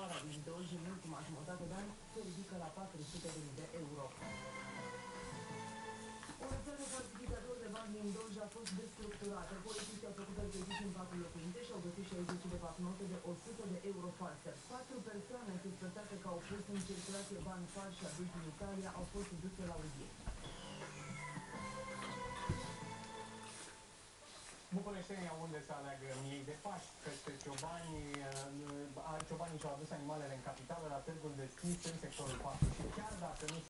vara din Dolj, în ultima jumătate de an, se ridică la 400.000 de euro. O rețea de falsificatori de bani din Dolj a fost destructurată. Polițiștii au făcut percheziții în 4 locuințe și au găsit 60 de bancnote de 100 de euro false. 4 persoane suspectate că au pus în circulație bani falși aduși din Italia au fost duse la audiență. Bucureștenii au unde să aleagă miei de Paști. Peste ciobanii și-au adus animalele în capitală la târgul deschis în sectorul 4 și chiar dacă nu